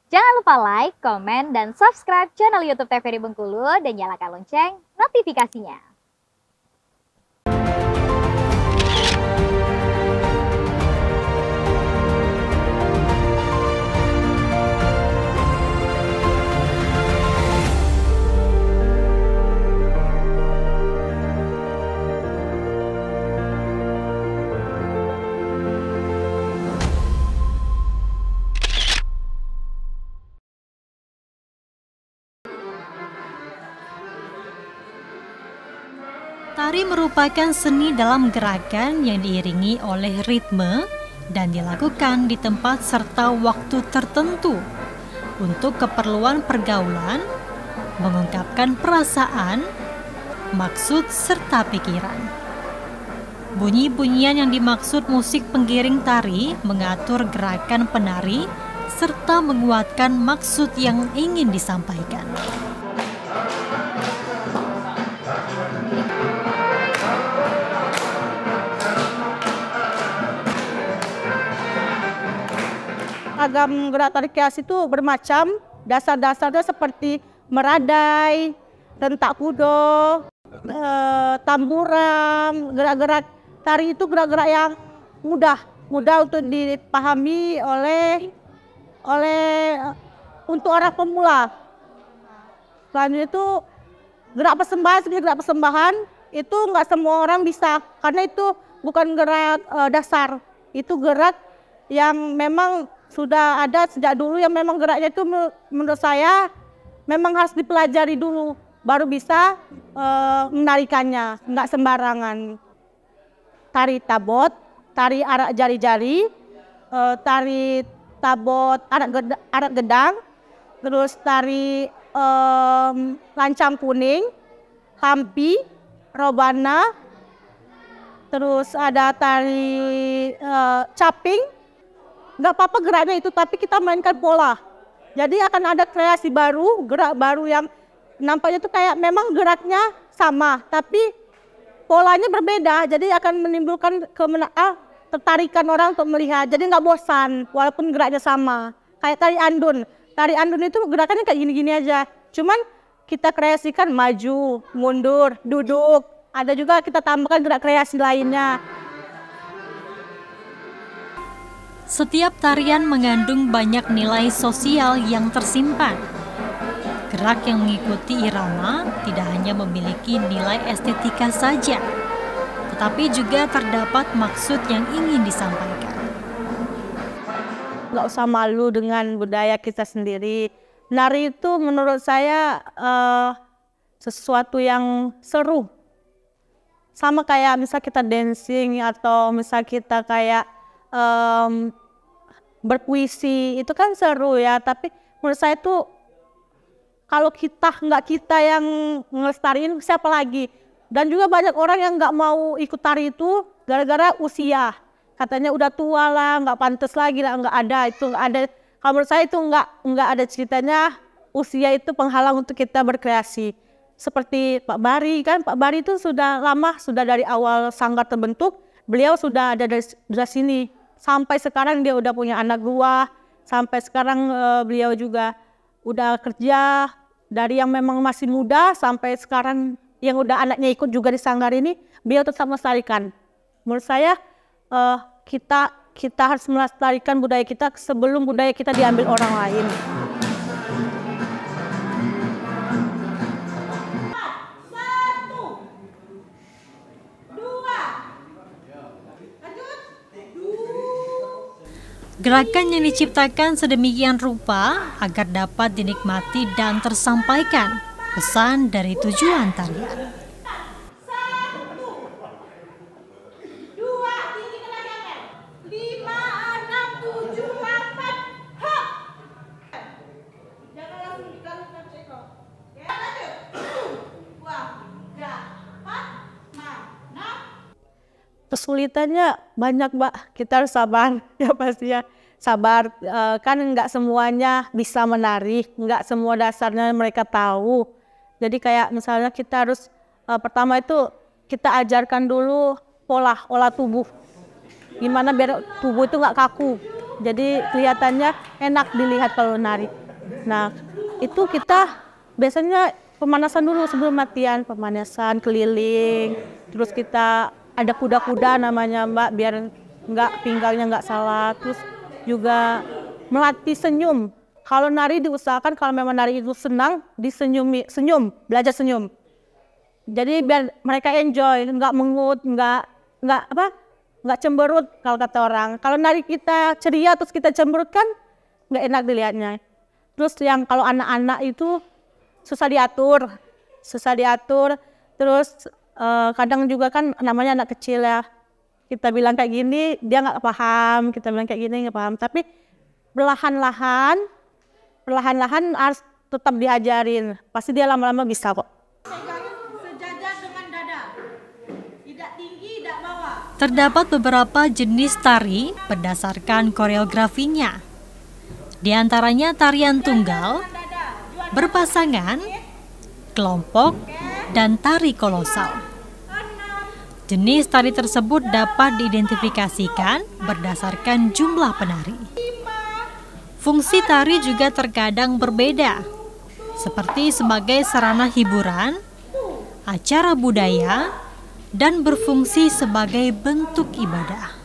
Jangan lupa like, komen, dan subscribe channel YouTube TVRI Bengkulu dan nyalakan lonceng notifikasinya. Tari merupakan seni dalam gerakan yang diiringi oleh ritme dan dilakukan di tempat serta waktu tertentu untuk keperluan pergaulan, mengungkapkan perasaan, maksud, serta pikiran. Bunyi-bunyian yang dimaksud musik penggiring tari mengatur gerakan penari serta menguatkan maksud yang ingin disampaikan. Ragam gerak tari keas itu bermacam, dasar-dasarnya seperti meradai, rentak kudo, tamburan. Gerak-gerak tari itu gerak-gerak yang mudah untuk dipahami untuk orang pemula. Selain itu gerak persembahan itu nggak semua orang bisa, karena itu bukan gerak dasar, itu gerak yang memang sudah ada sejak dulu, yang memang geraknya itu menurut saya memang harus dipelajari dulu baru bisa menarikannya, nggak sembarangan. Tari tabot, tari arak jari-jari, tari tabot arak gedang, terus tari lancang kuning, hampi, robana, terus ada tari caping. Nggak apa-apa geraknya itu, tapi kita mainkan pola. Jadi akan ada kreasi baru, gerak baru yang nampaknya itu kayak memang geraknya sama, tapi polanya berbeda. Jadi akan menimbulkan tertarikan orang untuk melihat. Jadi nggak bosan, walaupun geraknya sama. Kayak tari andun. Tari andun itu gerakannya kayak gini-gini aja. Cuman kita kreasikan maju, mundur, duduk. Ada juga kita tambahkan gerak kreasi lainnya. Setiap tarian mengandung banyak nilai sosial yang tersimpan. Gerak yang mengikuti irama tidak hanya memiliki nilai estetika saja, tetapi juga terdapat maksud yang ingin disampaikan. Nggak usah malu dengan budaya kita sendiri. Nari itu menurut saya sesuatu yang seru. Sama kayak misal kita dancing atau misal kita kayak berpuisi, itu kan seru ya, tapi menurut saya tuh kalau nggak kita yang ngelestariin, siapa lagi? Dan juga banyak orang yang nggak mau ikut tari itu gara-gara usia, katanya udah tua lah, nggak pantas lagi lah, nggak ada. Kalau menurut saya itu nggak ada ceritanya. Usia itu penghalang untuk kita berkreasi. Seperti Pak Bari kan, Pak Bari itu sudah lama, sudah dari awal sanggar terbentuk, beliau sudah ada dari sini. Sampai sekarang dia udah punya anak 2, sampai sekarang beliau juga udah kerja, dari yang memang masih muda sampai sekarang yang udah anaknya ikut juga di sanggar ini, beliau tetap melestarikan. Menurut saya kita harus melestarikan budaya kita sebelum budaya kita diambil orang lain. Gerakan yang diciptakan sedemikian rupa agar dapat dinikmati dan tersampaikan pesan dari tujuan tarian. Kesulitannya banyak, Mbak. Kita harus sabar, ya pasti ya. Sabar, kan nggak semuanya bisa menari, nggak semua dasarnya mereka tahu. Jadi kayak misalnya kita harus, pertama itu kita ajarkan dulu olah tubuh. Gimana biar tubuh itu nggak kaku. Jadi kelihatannya enak dilihat kalau nari. Nah, itu kita biasanya pemanasan dulu sebelum latihan, pemanasan keliling. Terus kita ada kuda-kuda namanya Mbak, biar pinggangnya nggak salah. Terus juga melatih senyum. Kalau nari diusahakan kalau memang nari itu senang, senyum, belajar senyum. Jadi biar mereka enjoy, nggak mengut, nggak cemberut kalau kata orang. Kalau nari kita ceria terus kita cemberut kan nggak enak dilihatnya. Terus yang kalau anak-anak itu susah diatur. Terus kadang juga kan namanya anak kecil ya. Kita bilang kayak gini dia nggak paham, kita bilang kayak gini nggak paham. Tapi perlahan-lahan harus tetap diajarin. Pasti dia lama-lama bisa kok. Sejajar dengan dada, tidak tinggi, tidak bawah. Terdapat beberapa jenis tari berdasarkan koreografinya. Di antaranya tarian tunggal, berpasangan, kelompok, dan tari kolosal. Jenis tari tersebut dapat diidentifikasikan berdasarkan jumlah penari. Fungsi tari juga terkadang berbeda, seperti sebagai sarana hiburan, acara budaya, dan berfungsi sebagai bentuk ibadah.